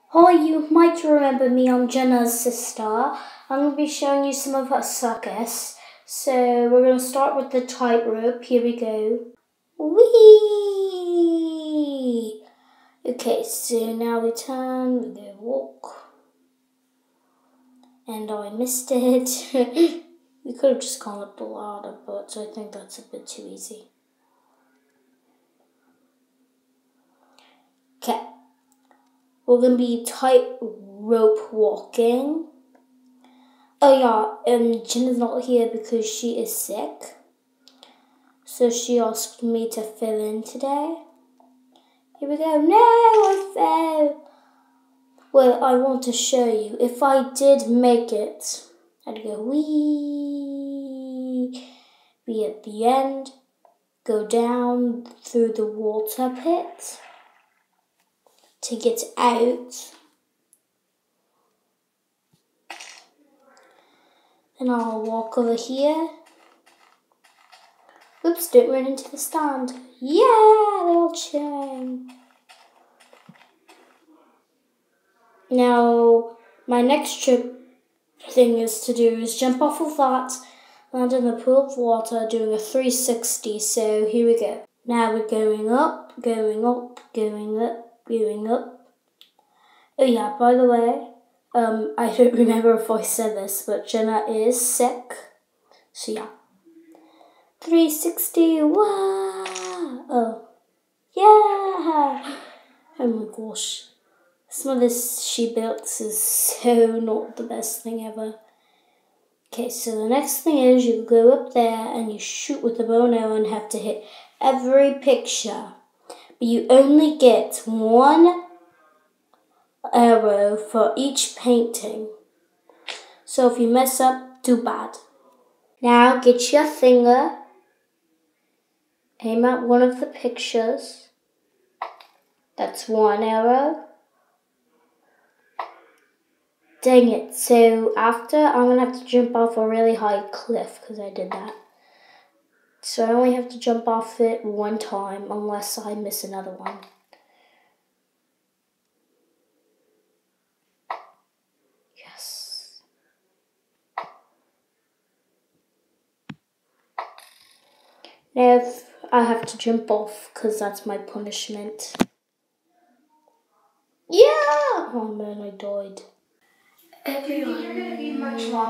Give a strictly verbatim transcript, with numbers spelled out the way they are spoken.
Hi, you might remember me. I'm Jenna's sister. I'm going to be showing you some of her circus. So we're going to start with the tightrope. Here we go. Whee! Okay, so now we turn, we go walk. And I missed it. We could have just gone up the ladder, but I think that's a bit too easy. Okay. We're going to be tightrope walking. Oh yeah, um, Jenna's not here because she is sick. So she asked me to fill in today. Here we go. No, I fell. Well, I want to show you. If I did make it, I'd go wee, be at the end, go down through the water pit to get out. And I'll walk over here. Oops, don't run into the stand. Yeah, they're all cheering. Now, my next trip thing is to do is jump off of that, land in the pool of water, doing a three sixty. So here we go. Now we're going up, going up, going up, going up. Oh yeah, by the way, um, I don't remember if I said this, but Jenna is sick. So yeah. three sixty, wow! Oh, yeah! Oh my gosh. Some of this she built is so not the best thing ever. Okay, so the next thing is you go up there and you shoot with the bow and arrow and have to hit every picture. But you only get one arrow for each painting. So if you mess up, too bad. Now get your finger, aim at one of the pictures. That's one arrow. Dang it, so after I'm going to have to jump off a really high cliff because I did that. So I only have to jump off it one time unless I miss another one. Yes. Now if I have to jump off because that's my punishment. Yeah! Oh man, I died. Everyone. You're going to be much longer.